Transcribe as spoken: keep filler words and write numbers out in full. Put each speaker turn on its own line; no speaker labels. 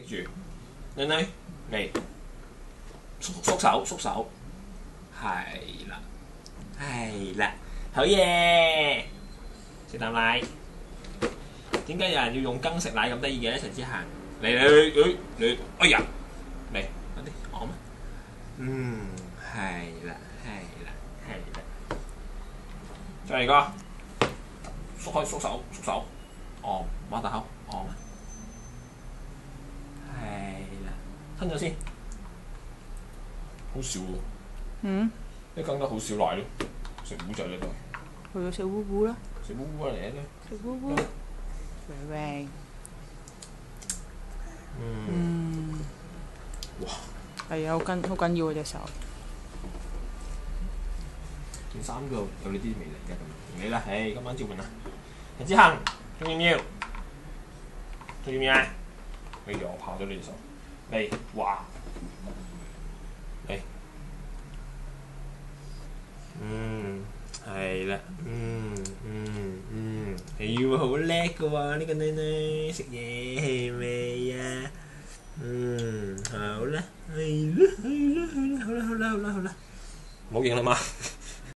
拎住，女女嚟，縮縮手縮手，係啦，係啦，好嘢！食啖奶。點解有人要用羹食奶咁得意嘅咧？陳之行，嚟嚟嚟嚟，哎呀，嚟快啲按啊！嗯，係啦，係啦，係啦。再嚟個，縮開縮手縮手，按擘大口按。係啦，吞咗先。好少喎。
嗯？
啲羹得好少奶咯，食糊仔咧都係。
佢要食糊糊啦。
食糊糊嚟咧。
食糊糊。喂喂。
嗯。
嗯。
哇！
係啊，好緊好緊要啊隻手。
件衫度有你啲味嚟嘅咁，你啦，唉，今晚照問啦。陳之行，仲要唔要？仲要唔要啊？哎呀，我拍咗你隻手。嚟，哇！嚟。嗯，係啦，嗯嗯嗯，你要好叻嘅喎，呢個女女食嘢係咪啊？嗯，好啦，係啦，係啦，係啦，好啦，好啦，好啦，好啦，冇影啦嘛〜